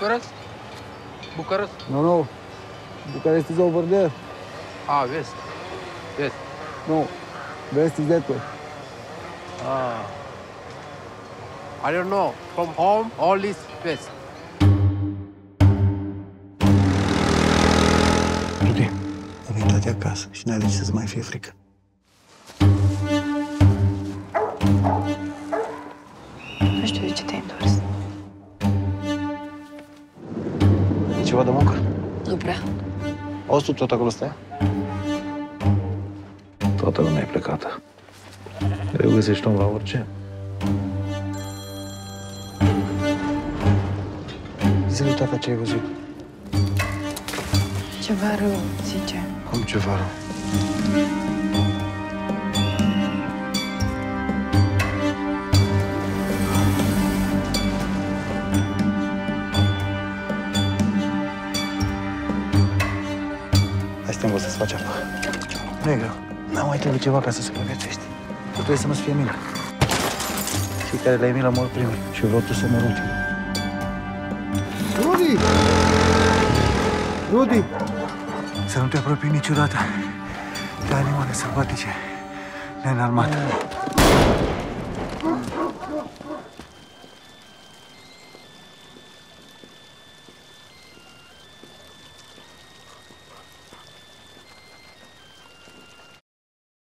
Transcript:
Bucharest? Bucharest? No. Bucharest is over there. Ah, west. West. No. West is that way. Ah. I don't know. From home, all is west. Rudi, am intrat acasă și n-ai de ce să-ți mai fie frică. Nu știu de ce te-ai întors. E ceva de muncă? Nu prea. Auzi tu tot acolo stai? Toată lumea e plecată. Greu găsești om la orice. Zi-le, tata, ce ai văzut? Ceva rău, zice. Cum ceva rău? Hai să te învăț să-ți faci apa. Nu e greu. N-am mai trebuie ceva ca să supraviețuiești. Tu trebuie să nu-ți fie milă. Cei care le-ai milă mor primii și vreau tu să mor ultimul. Rudi! Rudi! Să nu te apropii niciodată de animale sălbatice neînarmate.